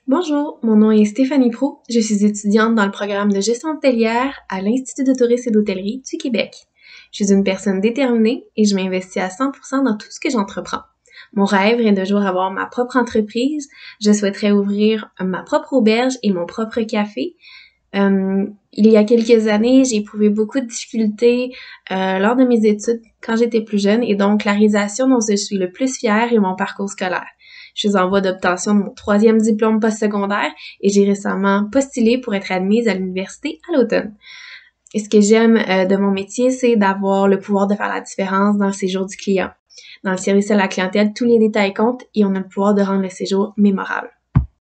Bonjour, mon nom est Stéphanie Proulx. Je suis étudiante dans le programme de gestion hôtelière à l'Institut de tourisme et d'hôtellerie du Québec. Je suis une personne déterminée et je m'investis à 100% dans tout ce que j'entreprends. Mon rêve est de jour avoir ma propre entreprise. Je souhaiterais ouvrir ma propre auberge et mon propre café. Il y a quelques années, j'ai éprouvé beaucoup de difficultés lors de mes études quand j'étais plus jeune et donc la réalisation dont je suis le plus fière est mon parcours scolaire. Je suis en voie d'obtention de mon 3e diplôme postsecondaire et j'ai récemment postulé pour être admise à l'université à l'automne. Et ce que j'aime de mon métier, c'est d'avoir le pouvoir de faire la différence dans le séjour du client. Dans le service à la clientèle, tous les détails comptent et on a le pouvoir de rendre le séjour mémorable.